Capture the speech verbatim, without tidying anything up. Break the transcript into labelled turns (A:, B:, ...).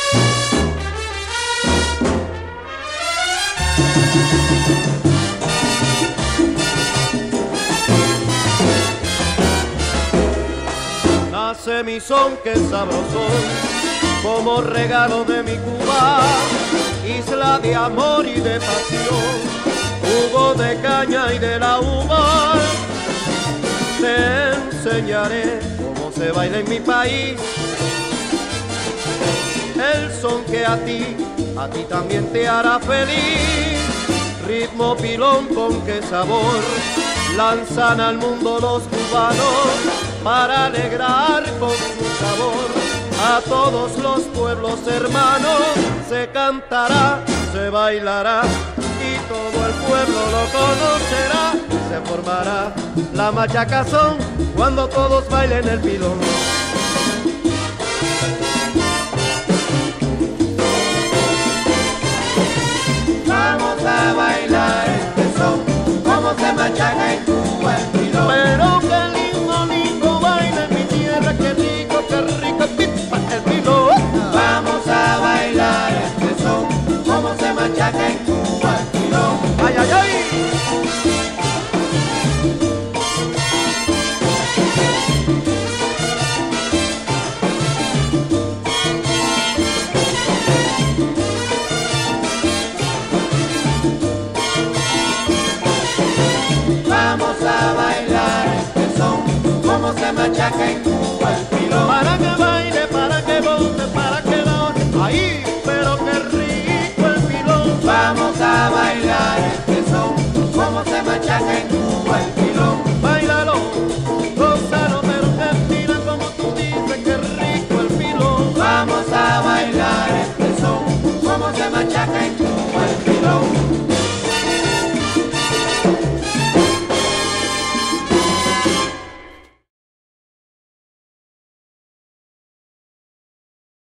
A: Nace mi son que es sabroso, como regalo de mi Cuba, isla de amor y de pasión, jugo de caña y de la uva. Te enseñaré cómo se baila en mi país, el son que a ti, a ti también te hará feliz. Ritmo pilón con qué sabor lanzan al mundo los cubanos para alegrar con su sabor a todos los pueblos hermanos. Se cantará, se bailará y todo el pueblo lo conocerá. Se formará la machacazón cuando todos bailen el pilón.
B: Vamos a bailar este son, como se machaca en Cuba el pilón.
A: Pero qué lindo, lindo baila en mi tierra, qué rico, qué rico pipa el pilón.
B: Vamos a bailar este son, como se machaca en Cuba el pilón.
A: ¡Ay, ay, ay!
B: Vamos a bailar este son, como se machaca en Cuba el pilón.
A: Para que baile, para que bote, para que lo... ¡Ay, pero qué rico el pilón!
B: Vamos a bailar este son, como se machaca en Cuba el pilón.
A: Báilalo, gózalo, pero que mira como tú dices, qué rico el pilón.
B: Vamos a bailar este son, como se machaca en Cuba el pilón.